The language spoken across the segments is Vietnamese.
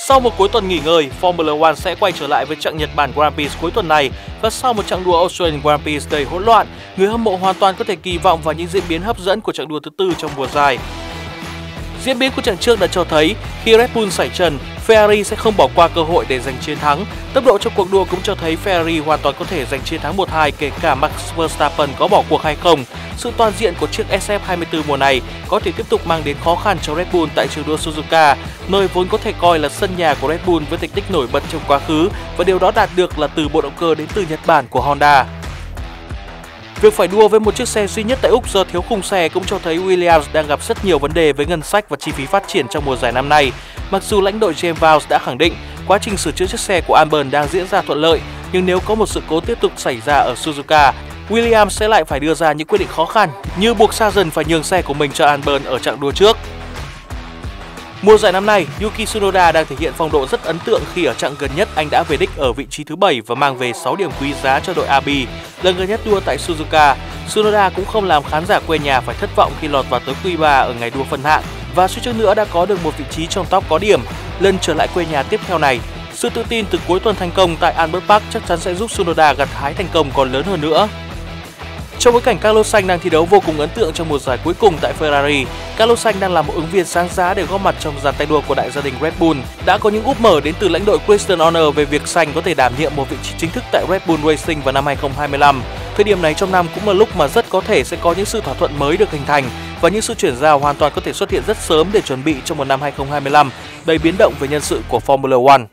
Sau một cuối tuần nghỉ ngơi, Formula One sẽ quay trở lại với chặng Nhật Bản Grand Prix cuối tuần này và sau một chặng đua Australian Grand Prix đầy hỗn loạn, người hâm mộ hoàn toàn có thể kỳ vọng vào những diễn biến hấp dẫn của chặng đua thứ tư trong mùa giải. Diễn biến của chặng trước đã cho thấy khi Red Bull sẩy trần, Ferrari sẽ không bỏ qua cơ hội để giành chiến thắng. Tốc độ trong cuộc đua cũng cho thấy Ferrari hoàn toàn có thể giành chiến thắng 1-2 kể cả Max Verstappen có bỏ cuộc hay không. Sự toàn diện của chiếc SF24 mùa này có thể tiếp tục mang đến khó khăn cho Red Bull tại trường đua Suzuka, nơi vốn có thể coi là sân nhà của Red Bull với thành tích nổi bật trong quá khứ và điều đó đạt được là từ bộ động cơ đến từ Nhật Bản của Honda. Việc phải đua với một chiếc xe duy nhất tại Úc do thiếu khung xe cũng cho thấy Williams đang gặp rất nhiều vấn đề với ngân sách và chi phí phát triển trong mùa giải năm nay. Mặc dù lãnh đội James Vowles đã khẳng định quá trình sửa chữa chiếc xe của Albon đang diễn ra thuận lợi, nhưng nếu có một sự cố tiếp tục xảy ra ở Suzuka, Williams sẽ lại phải đưa ra những quyết định khó khăn như buộc Sargent phải nhường xe của mình cho Albon ở chặng đua trước. Mùa giải năm nay, Yuki Tsunoda đang thể hiện phong độ rất ấn tượng khi ở chặng gần nhất anh đã về đích ở vị trí thứ 7 và mang về 6 điểm quý giá cho đội AB. Lần gần nhất đua tại Suzuka, Tsunoda cũng không làm khán giả quê nhà phải thất vọng khi lọt vào tới Q3 ở ngày đua phân hạng và suýt chút nữa đã có được một vị trí trong top có điểm. Lần trở lại quê nhà tiếp theo này, sự tự tin từ cuối tuần thành công tại Albert Park chắc chắn sẽ giúp Tsunoda gặt hái thành công còn lớn hơn nữa. Trong bối cảnh Carlos Sainz đang thi đấu vô cùng ấn tượng trong mùa giải cuối cùng tại Ferrari, Carlos Sainz đang là một ứng viên sáng giá để góp mặt trong dàn tay đua của đại gia đình Red Bull. Đã có những úp mở đến từ lãnh đội Christian Horner về việc Sainz có thể đảm nhiệm một vị trí chính thức tại Red Bull Racing vào năm 2025. Thời điểm này trong năm cũng là lúc mà rất có thể sẽ có những sự thỏa thuận mới được hình thành và những sự chuyển giao hoàn toàn có thể xuất hiện rất sớm để chuẩn bị cho một năm 2025 đầy biến động về nhân sự của Formula One.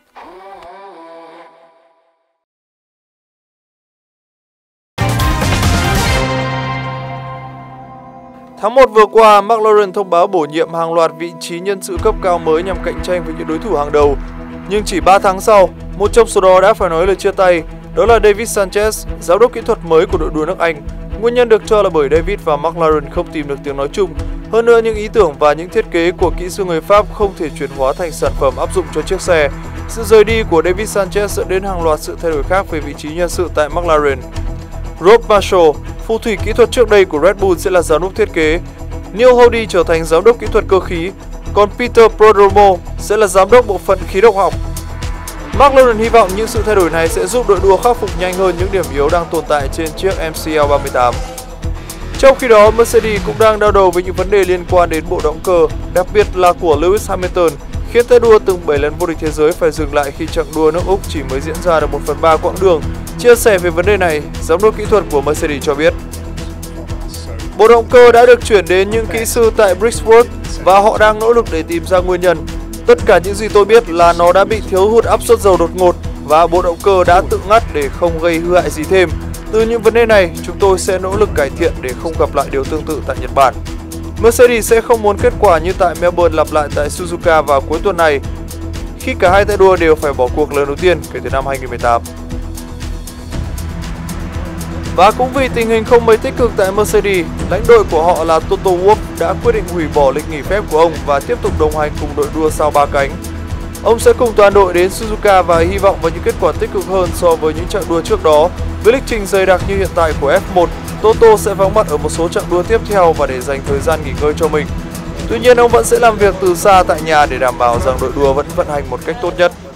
Tháng 1 vừa qua, McLaren thông báo bổ nhiệm hàng loạt vị trí nhân sự cấp cao mới nhằm cạnh tranh với những đối thủ hàng đầu. Nhưng chỉ 3 tháng sau, một trong số đó đã phải nói lời chia tay, đó là David Sanchez, giám đốc kỹ thuật mới của đội đua nước Anh. Nguyên nhân được cho là bởi David và McLaren không tìm được tiếng nói chung. Hơn nữa, những ý tưởng và những thiết kế của kỹ sư người Pháp không thể chuyển hóa thành sản phẩm áp dụng cho chiếc xe. Sự rời đi của David Sanchez dẫn đến hàng loạt sự thay đổi khác về vị trí nhân sự tại McLaren. Rob Marshall, phù thủy kỹ thuật trước đây của Red Bull sẽ là giám đốc thiết kế. Neil Hody trở thành giám đốc kỹ thuật cơ khí, còn Peter Prodromou sẽ là giám đốc bộ phận khí độc học. McLaren hy vọng những sự thay đổi này sẽ giúp đội đua khắc phục nhanh hơn những điểm yếu đang tồn tại trên chiếc MCL38. Trong khi đó, Mercedes cũng đang đau đầu với những vấn đề liên quan đến bộ động cơ, đặc biệt là của Lewis Hamilton, khiến tay đua từng 7 lần vô địch thế giới phải dừng lại khi chặng đua nước Úc chỉ mới diễn ra được 1/3 quãng đường. Chia sẻ về vấn đề này, giám đốc kỹ thuật của Mercedes cho biết: bộ động cơ đã được chuyển đến những kỹ sư tại Bridgestone và họ đang nỗ lực để tìm ra nguyên nhân. Tất cả những gì tôi biết là nó đã bị thiếu hụt áp suất dầu đột ngột và bộ động cơ đã tự ngắt để không gây hư hại gì thêm. Từ những vấn đề này, chúng tôi sẽ nỗ lực cải thiện để không gặp lại điều tương tự tại Nhật Bản. Mercedes sẽ không muốn kết quả như tại Melbourne lặp lại tại Suzuka vào cuối tuần này, khi cả hai tay đua đều phải bỏ cuộc lần đầu tiên kể từ năm 2018. Và cũng vì tình hình không mấy tích cực tại Mercedes, lãnh đội của họ là Toto Wolff đã quyết định hủy bỏ lịch nghỉ phép của ông và tiếp tục đồng hành cùng đội đua sao ba cánh. Ông sẽ cùng toàn đội đến Suzuka và hy vọng vào những kết quả tích cực hơn so với những chặng đua trước đó. Với lịch trình dày đặc như hiện tại của F1, Toto sẽ vắng mặt ở một số chặng đua tiếp theo và để dành thời gian nghỉ ngơi cho mình. Tuy nhiên, ông vẫn sẽ làm việc từ xa tại nhà để đảm bảo rằng đội đua vẫn vận hành một cách tốt nhất.